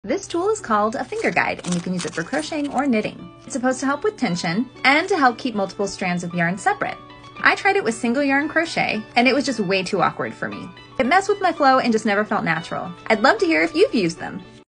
This tool is called a finger guide, and you can use it for crocheting or knitting. It's supposed to help with tension and to help keep multiple strands of yarn separate. I tried it with single yarn crochet, and it was just way too awkward for me. It messed with my flow and just never felt natural. I'd love to hear if you've used them.